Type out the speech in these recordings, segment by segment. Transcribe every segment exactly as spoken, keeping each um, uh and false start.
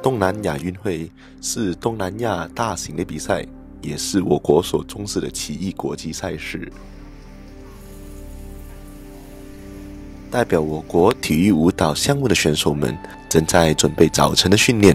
东南亚运会是东南亚大型的比赛，也是我国所重视的奇异国际赛事。代表我国体育舞蹈项目的选手们正在准备早晨的训练。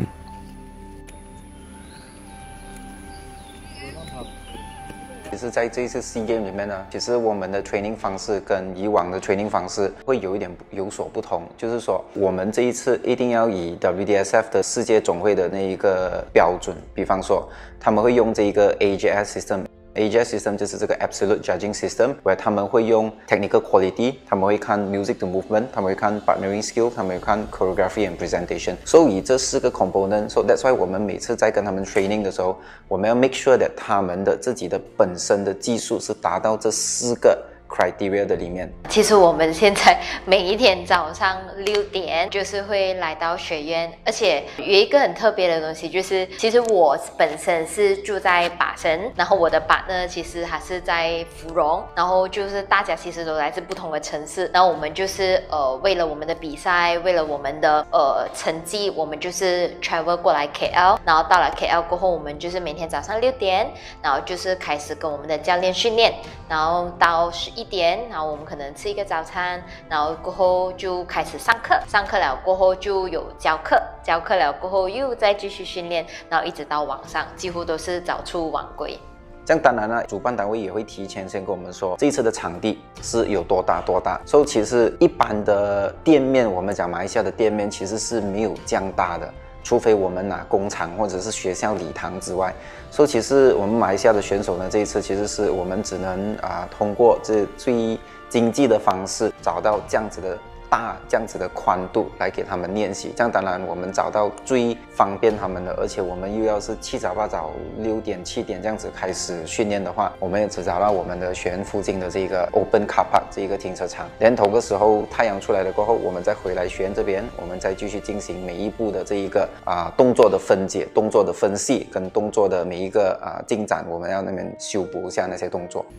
其实在这一次 SEA Games 里面呢，其实我们的 training 方式跟以往的 training 方式会有一点有所不同，就是说我们这一次一定要以 W D S F 的世界总会的那一个标准，比方说他们会用这一个 A J S system。A J S system 就是这个 Absolute Judging System， where 他们会用 Technical Quality， 他们会看 Music 的 Movement， 他们会看 Partnering Skill， 他们会看 Choreography and Presentation。所以这四个 component，so that's why 我们每次在跟他们 training 的时候，我们要 make sure that 他们的自己的本身的技术是达到这四个criteria 的里面。 其实我们现在每一天早上六点就是会来到学院，而且有一个很特别的东西，就是其实我本身是住在巴生，然后我的 partner 其实还是在芙蓉，然后就是大家其实都来自不同的城市，然后我们就是呃为了我们的比赛，为了我们的呃成绩，我们就是 travel 过来 K L， 然后到了 K L 过后，我们就是每天早上六点，然后就是开始跟我们的教练训练，然后到十一点，然后我们可能吃一个早餐，然后过后就开始上课，上课了过后就有教课，教课了过后又再继续训练，然后一直到晚上，几乎都是早出晚归。 这样当然了，主办单位也会提前先跟我们说这一次的场地是有多大多大。所以其实一般的店面，我们讲马来西亚的店面其实是没有这样大的。除非我们拿工厂或者是学校礼堂之外，所以其实我们马来西亚的选手呢，这一次其实是我们只能啊、呃、通过这最经济的方式找到这样子的大这样子的宽度来给他们练习。这样当然我们找到最方便他们的，而且我们又要是七早八早六点七点这样子开始训练的话，我们也只找到我们的学院附近的这个 open car park 这一个停车场。连头个时候太阳出来了过后，我们再回来学院这边，我们再继续进行每一步的这一个啊、呃、动作的分解、动作的分析跟动作的每一个啊、呃、进展，我们要那边修补一下那些动作。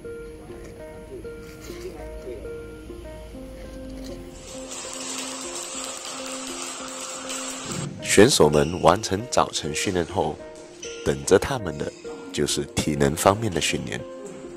选手们完成早晨训练后，等着他们的就是体能方面的训练。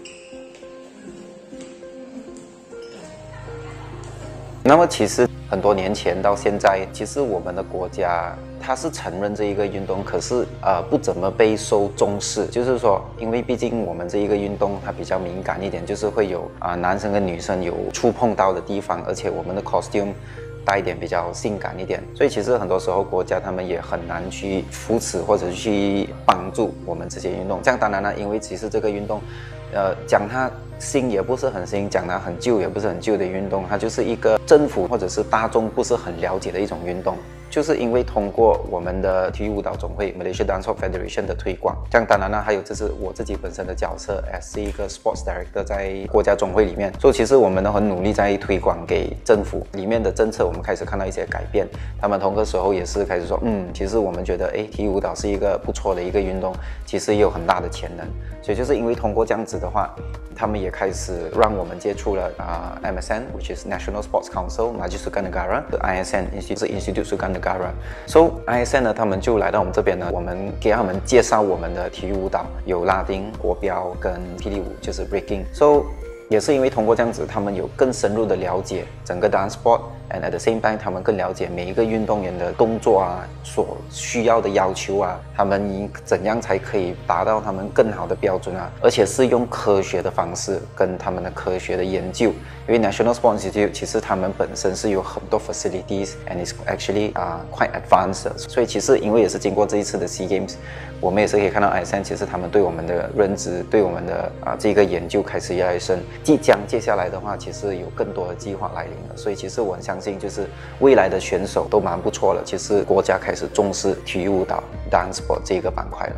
那么其实很多年前到现在，其实我们的国家它是承认这一个运动，可是呃不怎么被受重视。就是说，因为毕竟我们这一个运动它比较敏感一点，就是会有啊、呃、男生跟女生有触碰到的地方，而且我们的 costume带一点比较性感一点，所以其实很多时候国家他们也很难去扶持或者去帮助我们这些运动。这样当然了，因为其实这个运动，呃，讲它新也不是很新，讲它很旧也不是很旧的运动，它就是一个政府或者是大众不是很了解的一种运动。就是因为通过我们的体育舞蹈总会 Malaysia Dancehall Federation 的推广，这样当然了，还有这是我自己本身的角色 as 一个 sports director 在国家总会里面，所以其实我们都很努力在推广给政府里面的政策，我们开始看到一些改变。他们同个时候也是开始说，嗯，其实我们觉得，哎，体育舞蹈是一个不错的一个运动，其实也有很大的潜能。所以就是因为通过这样子的话，他们也开始让我们接触了啊、呃、M S N，which is National Sports Council Majlis Sukan Negara， I S N Institute Institute Sukan Negara。So I S N 呢，他们就来到我们这边呢，我们给他们介绍我们的体育舞蹈，有拉丁、国标跟霹雳舞，就是 breaking。So 也是因为通过这样子，他们有更深入的了解整个 dance sport，and at the same time， 他们更了解每一个运动员的动作啊，所需要的要求啊，他们怎样才可以达到他们更好的标准啊，而且是用科学的方式跟他们的科学的研究。因为 National Sports Institute 其实他们本身是有很多 facilities and is actually 啊、uh, quite advanced， 所以其实因为也是经过这一次的 SEA Games， 我们也是可以看到 I S N 其实他们对我们的认知，对我们的啊、呃、这个研究开始越来越深。即将接下来的话，其实有更多的计划来临了，所以其实我很相信，就是未来的选手都蛮不错了。其实国家开始重视体育舞蹈 dance sport 这个板块了。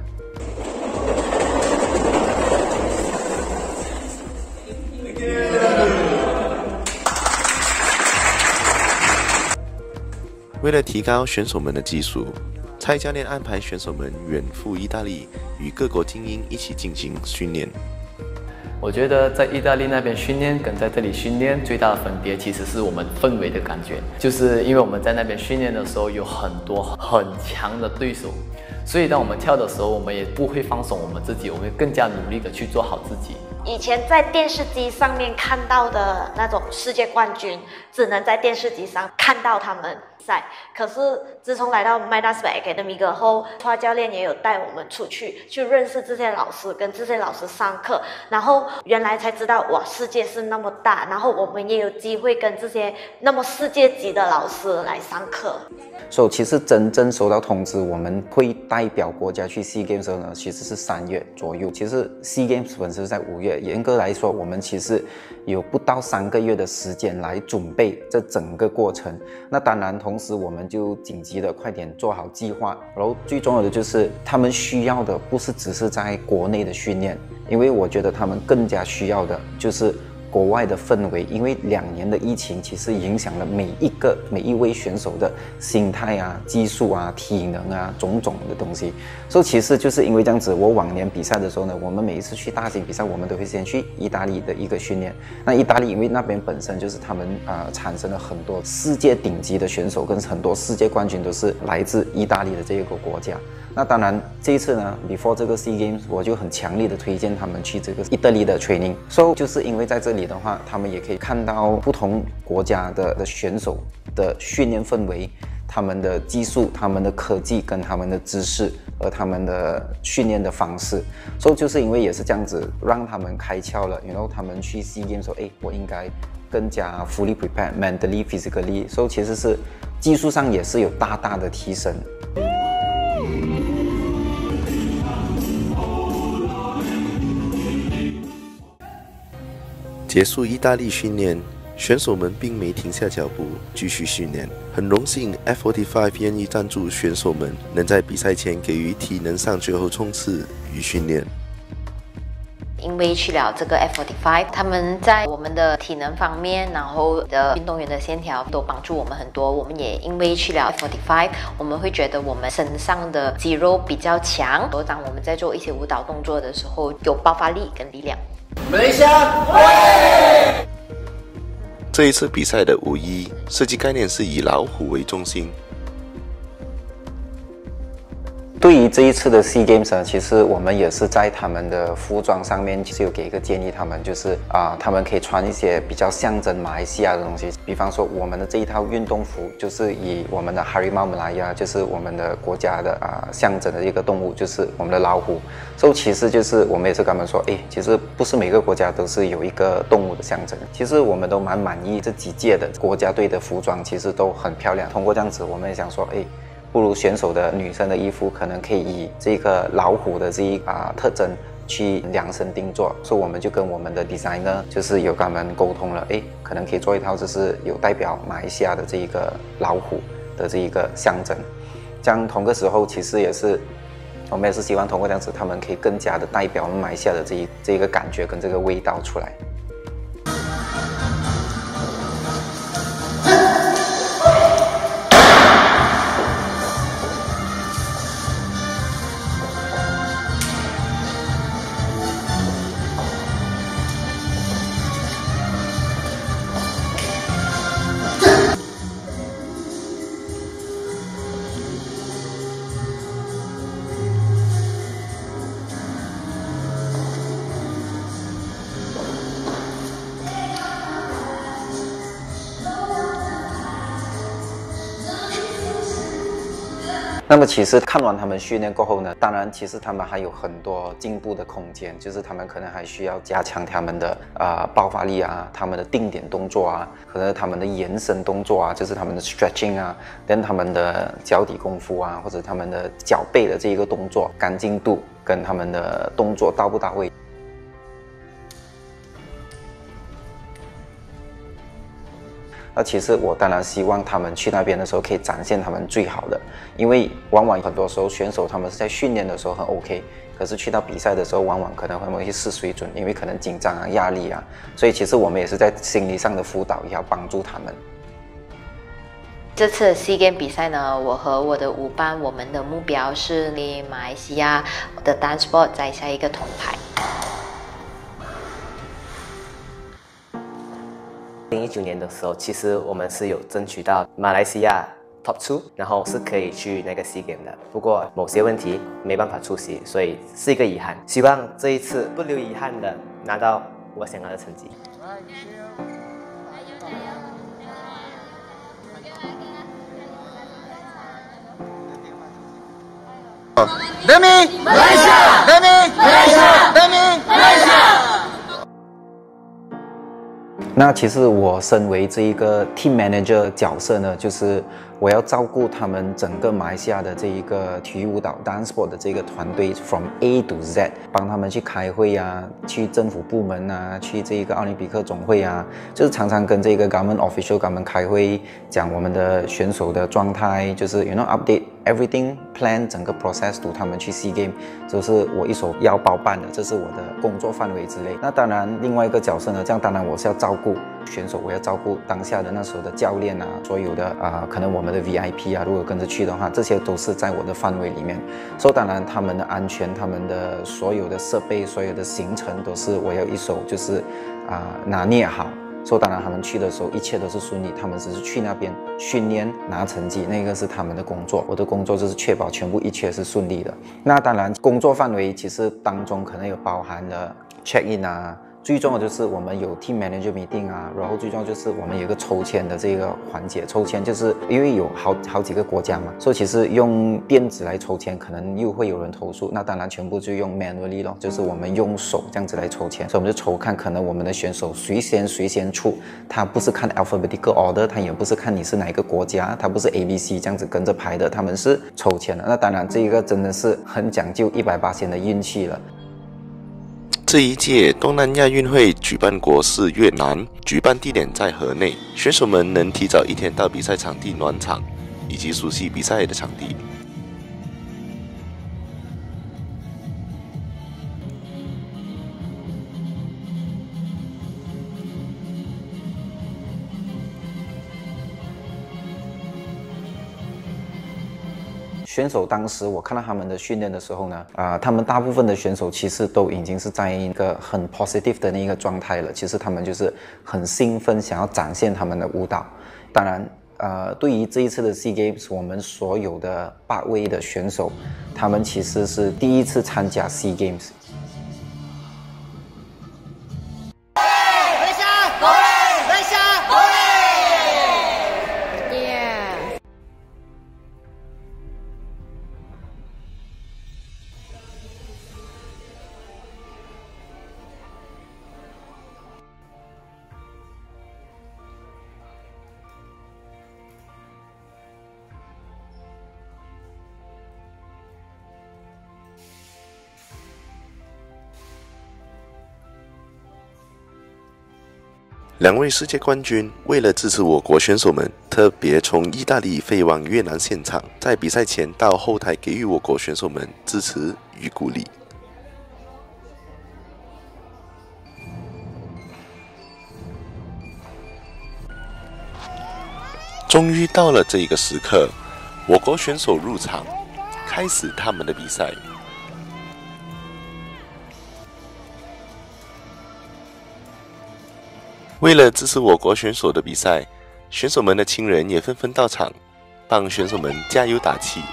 为了提高选手们的技术，蔡教练安排选手们远赴意大利，与各国精英一起进行训练。 我觉得在意大利那边训练跟在这里训练最大的分别，其实是我们氛围的感觉。就是因为我们在那边训练的时候有很多很强的对手，所以当我们跳的时候，我们也不会放松我们自己，我们会更加努力的去做好自己。 以前在电视机上面看到的那种世界冠军，只能在电视机上看到他们赛。可是自从来到 Midas Academy 过后，花教练也有带我们出去，去认识这些老师，跟这些老师上课，然后原来才知道哇，世界是那么大，然后我们也有机会跟这些那么世界级的老师来上课。 所以其实真正收到通知我们会代表国家去 SEA Games 的时候呢，其实是三月左右。其实 SEA Games 本身是在五月，严格来说，我们其实有不到三个月的时间来准备这整个过程。那当然，同时我们就紧急的快点做好计划。然后最重要的就是他们需要的不是只是在国内的训练，因为我觉得他们更加需要的就是国外的氛围，因为两年的疫情其实影响了每一个每一位选手的心态啊、技术啊、体能啊种种的东西。所以其实就是因为这样子，我往年比赛的时候呢，我们每一次去大型比赛，我们都会先去意大利的一个训练。那意大利因为那边本身就是他们呃产生了很多世界顶级的选手，跟很多世界冠军都是来自意大利的这一个国家。那当然，这一次呢 ，before 这个 SEA Games， 我就很强烈的推荐他们去这个意大利的 training。So 就是因为在这里的话，他们也可以看到不同国家的的选手的训练氛围，他们的技术、他们的科技跟他们的知识，和他们的训练的方式。So 就是因为也是这样子，让他们开窍了，然后他们去 SEA Games 说，哎，我应该更加 fully prepared mentally, physically。So 其实是技术上也是有大大的提升。 结束意大利训练，选手们并没停下脚步，继续训练。很荣幸 F 四十五 愿意赞助选手们，能在比赛前给予体能上最后冲刺与训练。 因为去了这个 F 四十五，他们在我们的体能方面，然后的运动员的线条都帮助我们很多。我们也因为去了 F 四十五，我们会觉得我们身上的肌肉比较强，当我们在做一些舞蹈动作的时候，有爆发力跟力量。 马来西亚，喂！ 这一次比赛的舞衣设计概念是以老虎为中心。 对于这一次的 SEA Games 呢，其实我们也是在他们的服装上面，其实有给一个建议，他们就是啊、呃，他们可以穿一些比较象征马来西亚的东西，比方说我们的这一套运动服，就是以我们的 Harimau Malaya， 就是我们的国家的啊、呃、象征的一个动物，就是我们的老虎。所以其实就是我们也是跟他们说，哎，其实不是每个国家都是有一个动物的象征。其实我们都蛮满意这几届的国家队的服装，其实都很漂亮。通过这样子，我们也想说，哎。不如选手的女生的衣服可能可以以这个老虎的这一啊、呃、特征去量身定做，所以我们就跟我们的 designer 就是有跟他们沟通了，哎，可能可以做一套就是有代表马来西亚的这一个老虎的这一个象征。这样同个时候其实也是我们也是希望通过这样子，他们可以更加的代表我们马来西亚的这一这一个感觉跟这个味道出来。那么其实看完他们训练过后呢，当然其实他们还有很多进步的空间，就是他们可能还需要加强他们的啊、呃、爆发力啊，他们的定点动作啊，可能他们的延伸动作啊，就是他们的 stretching 啊，跟他们的脚底功夫啊，或者他们的脚背的这一个动作干净度跟他们的动作到不到位。那其实我当然希望他们去那边的时候可以展现他们最好的，因为往往很多时候选手他们是在训练的时候很 OK， 可是去到比赛的时候往往可能会去失水准，因为可能紧张啊、压力啊，所以其实我们也是在心理上的辅导，也要帮助他们。 这次的 SEA Games 比赛呢，我和我的舞伴，我们的目标是为马来西亚的 dance sport 摘下一个铜牌。 二零一九年的时候，其实我们是有争取到马来西亚 Top 二，然后是可以去那个 SEA Games 的。不过某些问题没办法出席，所以是一个遗憾。希望这一次不留遗憾的拿到我想要的成绩。 Demi Malaysia Demi Malaysia Demi Malaysia。 那其实我身为这一个 team manager 角色呢，就是我要照顾他们整个马来西亚的这一个体育舞蹈 dance sport 的这个团队 from A to Z， 帮他们去开会啊，去政府部门啊，去这一个奥林匹克总会啊，就是常常跟这个 government official 他们开会，讲我们的选手的状态，就是 you know update everything plan 整个 process to 他们去 SEA Games， 就是我一手要包办的，这是我的工作范围之类。那当然另外一个角色呢，这样当然我是要照顾选手，我要照顾当下的那时候的教练啊，所有的啊、呃、可能我们的 V I P 啊，如果跟着去的话，这些都是在我的范围里面。所以当然他们的安全，他们的所有的设备，所有的行程都是我要一手就是啊、呃、拿捏好。所以当然他们去的时候一切都是顺利，他们只是去那边训练拿成绩，那个是他们的工作。我的工作就是确保全部一切是顺利的。那当然工作范围其实当中可能有包含了 check in 啊。最重要的就是我们有 team manager meeting 啊，然后最重要就是我们有一个抽签的这个环节。抽签就是因为有好好几个国家嘛，所以其实用电子来抽签可能又会有人投诉，那当然全部就用 manually 咯，就是我们用手这样子来抽签。所以我们就抽看可能我们的选手谁先谁先出，他不是看 alphabetical order， 他也不是看你是哪一个国家，他不是 A B C 这样子跟着排的，他们是抽签的。那当然这一个真的是很讲究一百八十的运气了。 这一届东南亚运会举办国是越南，举办地点在河内，选手们能提早一天到比赛场地暖场，以及熟悉比赛的场地。 选手当时我看到他们的训练的时候呢，啊、呃，他们大部分的选手其实都已经是在一个很 positive 的那个状态了。其实他们就是很兴奋，想要展现他们的舞蹈。当然，呃，对于这一次的 SEA Games， 我们所有的八位的选手，他们其实是第一次参加 SEA Games。 两位世界冠军为了支持我国选手们，特别从意大利飞往越南现场，在比赛前到后台给予我国选手们支持与鼓励。终于到了这一个时刻，我国选手入场，开始他们的比赛。为了支持我国选手的比赛，选手们的亲人也纷纷到场，帮选手们加油打气。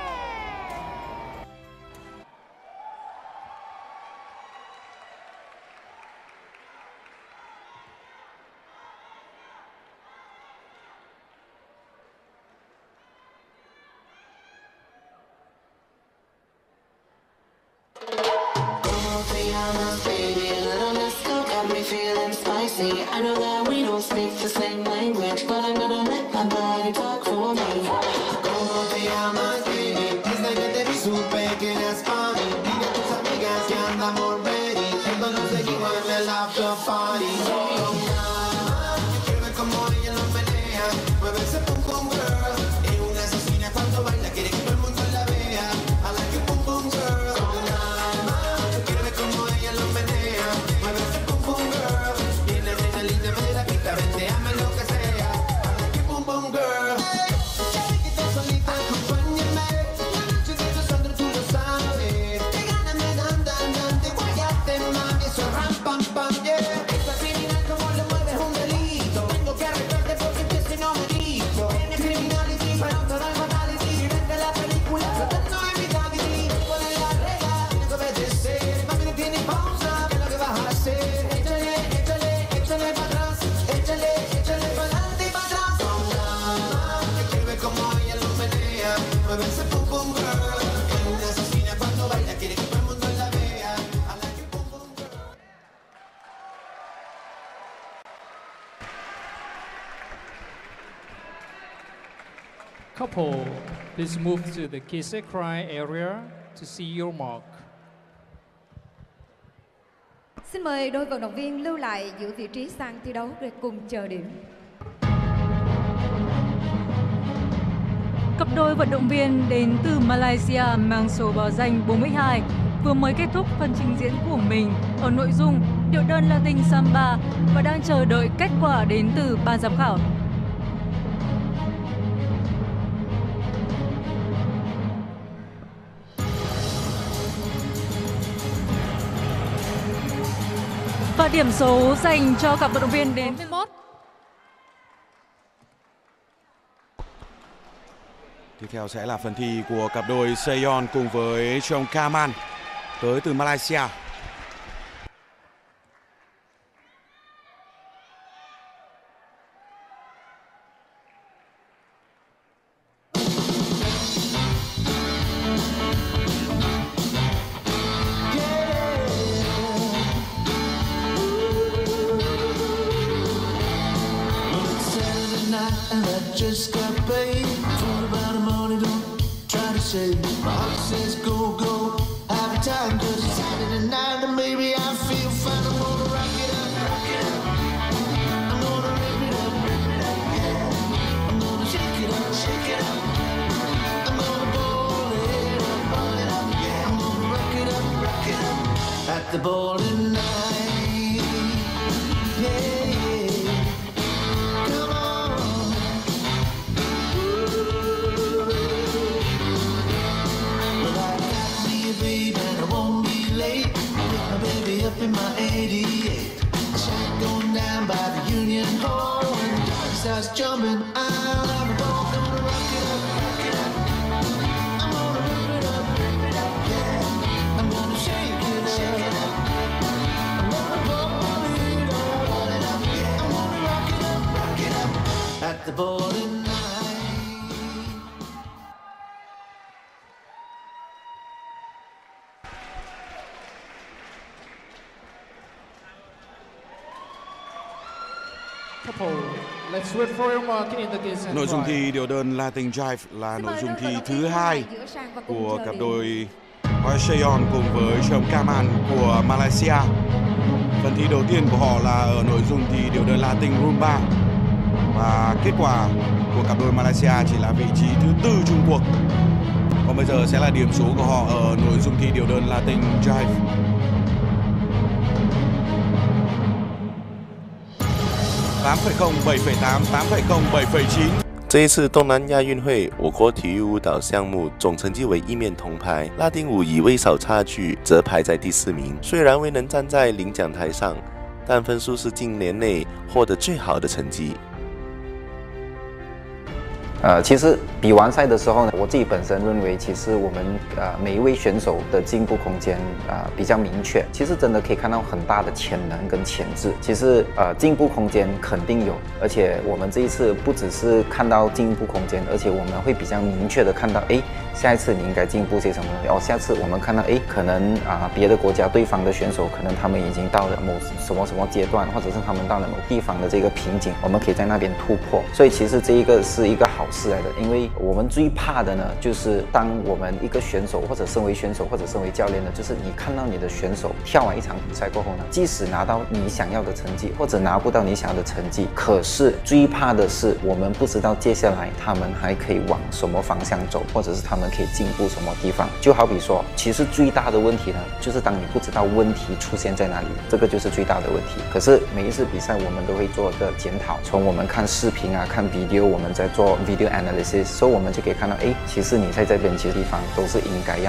I know that we don't speak the same language, but I'm gonna let my body talk for me. ¿Cómo te llamas, baby? Desde que te vi supe que eras para mí. Dile a tus amigas que andamos ready. Entonces nos seguimos en el after party. Quiero ver cómo ella lo menea. Mueve ese pum pum girl. Es una asesina cuando baila, quiere que todo el mundo la vea. I like you pum pum girl. Quiero ver cómo ella lo menea. Mueve ese pum pum girl. Viene adrenalina, mueve ese pum pum girl. Es una asesina cuando baila, quiere que todo el mundo la vea. I like it pum pum girl. Couple, please move to the kiss and cry area to see your mark. Xin mời đôi vận động viên lưu lại giữ vị trí sang thi đấu để cùng chờ điểm. Cặp đôi vận động viên đến từ Malaysia mang số báo danh bốn mươi hai vừa mới kết thúc phần trình diễn của mình ở nội dung điệu đơn Latin Samba và đang chờ đợi kết quả đến từ ban giám khảo. Và điểm số dành cho cặp vận động viên đến bốn mươi mốt. Tiếp theo sẽ là phần thi của cặp đôi Seon cùng với Chong Kaman tới từ Malaysia. And I just got paid for about a money, don't try to save. My heart says go, go, have a time, cause it's Saturday night and maybe I feel fine. I'm gonna rock it up, rock it up. I'm gonna rip it up, rip it up, yeah. I'm gonna shake it up, shake it up. I'm gonna ball it up, ball it up, yeah. I'm gonna rock it up, rock it up at the bowling night, yeah. Up in my eighty-eight, shack going down by the Union Hall, and dog starts jumping out of the ball. Gonna rock it up, rock it up. I'm gonna rip it up, rip it up, yeah. I'm gonna shake it, shake it up. I'm gonna ball it up, ball it up, yeah. I'm gonna rock it up, rock it up at the bowling night. Let's wait for your mark in the kiss and Nội dung cry. thi điệu đơn Latin Jive là nội dung thi thứ hai của cặp đôi Seon cùng với Chong Kaman của Malaysia. Phần thi đầu tiên của họ là ở nội dung thi điệu đơn Latin Rumba và kết quả của cặp đôi Malaysia chỉ là vị trí thứ tư chung cuộc. Còn bây giờ sẽ là điểm số của họ ở nội dung thi điệu đơn Latin Jive. tám phẩy không, bảy phẩy tám, tám phẩy không, bảy phẩy chín。 这一次东南亚运会，我国体育舞蹈项目总成绩为一面铜牌，拉丁舞以微少差距则排在第四名。虽然未能站在领奖台上，但分数是近年内获得最好的成绩。 呃，其实比完赛的时候呢，我自己本身认为，其实我们呃每一位选手的进步空间啊、呃、比较明确。其实真的可以看到很大的潜能跟潜质。其实呃进步空间肯定有，而且我们这一次不只是看到进步空间，而且我们会比较明确的看到，哎，下一次你应该进步些什么东西。哦，下次我们看到，哎，可能啊、呃、别的国家对方的选手，可能他们已经到了某什么什么阶段，或者是他们到了某地方的这个瓶颈，我们可以在那边突破。所以其实这一个是一个好事来的，因为我们最怕的呢，就是当我们一个选手或者身为选手或者身为教练呢，就是你看到你的选手跳完一场比赛过后呢，即使拿到你想要的成绩，或者拿不到你想要的成绩，可是最怕的是我们不知道接下来他们还可以往什么方向走，或者是他们可以进步什么地方。就好比说，其实最大的问题呢，就是当你不知道问题出现在哪里，这个就是最大的问题。可是每一次比赛我们都会做个检讨，从我们看视频啊，看 video， 我们在做 video analysis， 所以我们就可以看到，哎，其实你在这边其实地方都是应该要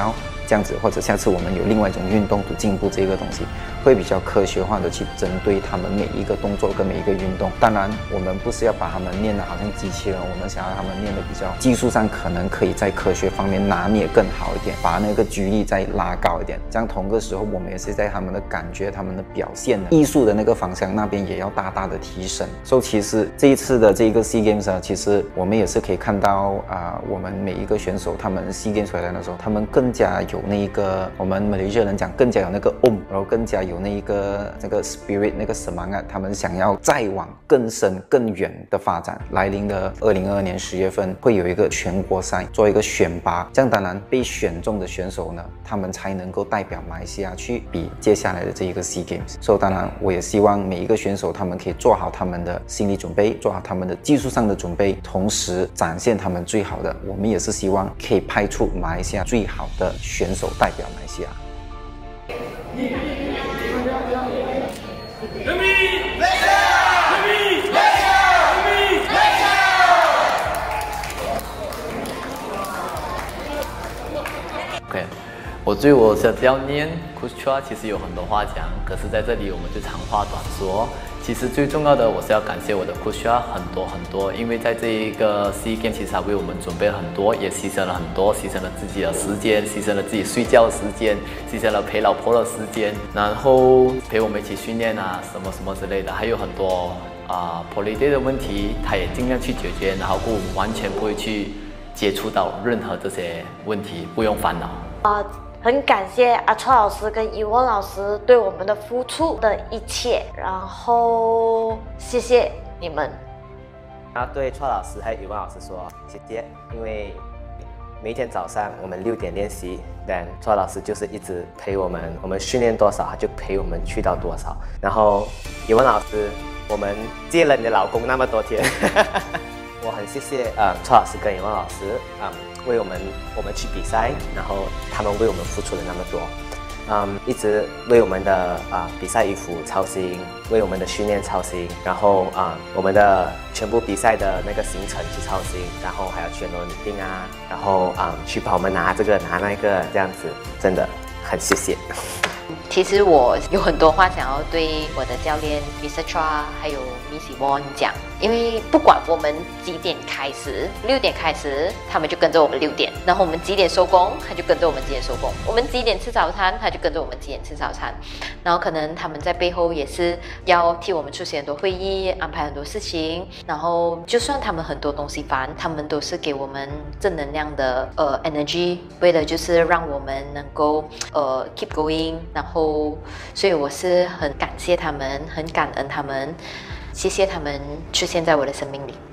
这样子，或者下次我们有另外一种运动to进步这个东西，会比较科学化的去针对他们每一个动作跟每一个运动。当然，我们不是要把他们练得好像机器人，我们想要他们练得比较技术上可能可以在科学方面拿捏更好一点，把那个距离再拉高一点。这样同个时候，我们也是在他们的感觉、他们的表现、艺术的那个方向那边也要大大的提升。所以其实这一次的这个 SEA Games 啊，其实我们也是可以看到啊、呃，我们每一个选手他们 SEA Games 回来的时候，他们更加有那一个我们马来西亚人讲更加有那个 om， 然后更加有那一个那个 spirit 那个什么啊，他们想要再往更深更远的发展。来临的二零二二年十月份会有一个全国赛，做一个选拔，这样当然被选中的选手呢，他们才能够代表马来西亚去比接下来的这一个 SEA Games。所以当然我也希望每一个选手他们可以做好他们的心理准备，做好他们的技术上的准备，同时展现他们最好的。我们也是希望可以派出马来西亚最好的选手代表马来西亚。 OK， 我对我的教练 Coach Chua 其实有很多话讲，可是在这里我们就长话短说。其实最重要的，我是要感谢我的 Coach Chua 很多很多，因为在这一个 SEA Games 其实他为我们准备了很多，也牺牲了很多，牺牲了自己的时间，牺牲了自己睡觉的时间，牺牲了陪老婆的时间，然后陪我们一起训练啊，什么什么之类的，还有很多啊 Poly Day 的问题，他也尽量去解决，然后我们完全不会去接触到任何这些问题，不用烦恼。 啊、很感谢阿川老师跟伊文老师对我们的付出的一切，然后谢谢你们。 然后对川老师还有伊文老师说谢谢，因为每一天早上我们六点练习，但川老师就是一直陪我们，我们训练多少他就陪我们去到多少。然后伊文老师，我们接了你的老公那么多天。我很谢谢呃蔡老师跟尹文老师啊、嗯，为我们我们去比赛，然后他们为我们付出了那么多，嗯，一直为我们的啊、呃、比赛衣服操心，为我们的训练操心，然后啊、呃、我们的全部比赛的那个行程去操心，然后还要去很多拟定啊，然后啊、嗯、去帮我们拿这个拿那个这样子，真的很谢谢。 其实我有很多话想要对我的教练 Mister Chua 还有 Miss Yvonne 讲，因为不管我们几点开始，六点开始，他们就跟着我们六点；然后我们几点收工，他就跟着我们几点收工；我们几点吃早餐，他就跟着我们几点吃早餐。然后可能他们在背后也是要替我们出席很多会议，安排很多事情。然后就算他们很多东西烦，他们都是给我们正能量的呃 energy， 为了就是让我们能够呃 keep going。然后，所以我是很感谢他们，很感恩他们，谢谢他们出现在我的生命里。